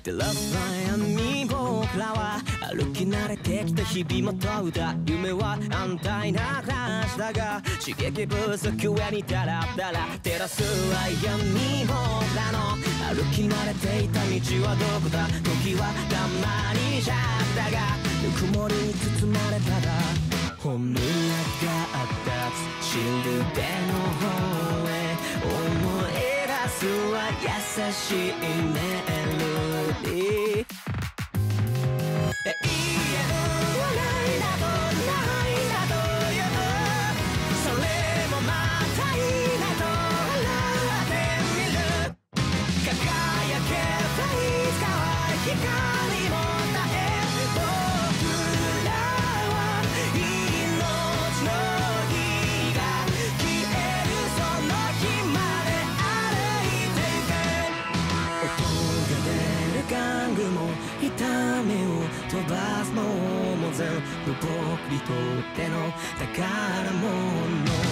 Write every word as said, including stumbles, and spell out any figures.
照らす暗闇僕らは歩き慣れてきた日々も問うた夢は安泰な暮らしだが刺激不足上にダラダラ照らす暗闇僕らの歩き慣れていた道はどこだ時はたまにじゃったがぬくもりに包まれたら本音があった土ルベの方へ思い出すは優しいメロディー永遠はないなどないなどよそれもまたいいなと笑ってみる輝けばいつかは光も絶え僕らは命の火が消えるその日まで歩いてゆけ音が出る玩具も痛みを飛ばすのも全部僕にとっての宝物